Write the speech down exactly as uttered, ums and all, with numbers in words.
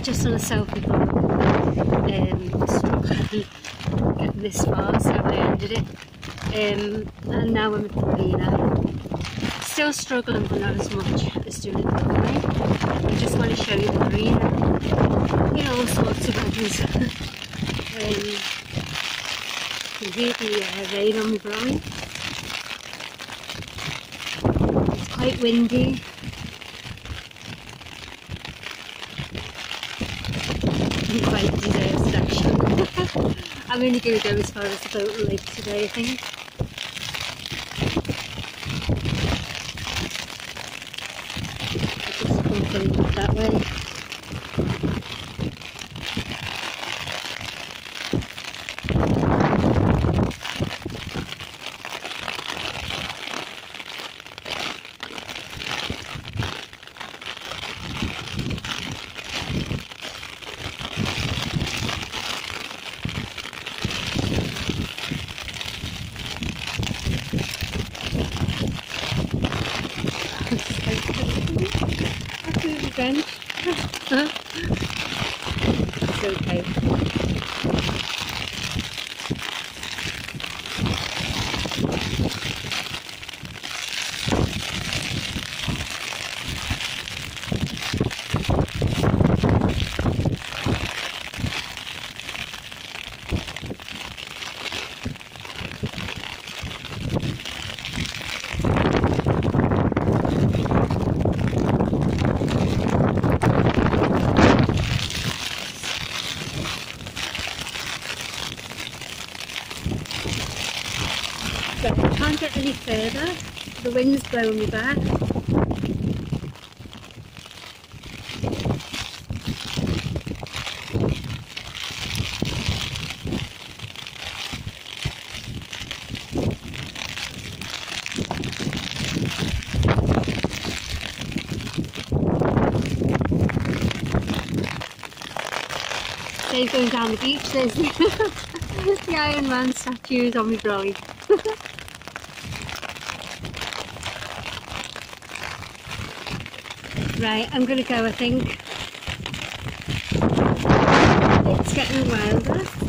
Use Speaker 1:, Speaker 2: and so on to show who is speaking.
Speaker 1: I've just done a selfie for um, struggling getting this far, so I ended it. Um, and now I'm at the marina. Still struggling, but not as much as doing it the other way. I just want to show you the marina in all sorts of weathers. um, you can hear the uh, rain on my brolly. It's quite windy. And quite deserves actually. I'm only going to go as far as the boat lake today, I think. That way. Again. It's okay. But I can't get any further, the wind's blowing me back. They're going down the beach, there's the, the Iron Man statues on my brolly. Right, I'm going to go, I think. It's getting wilder.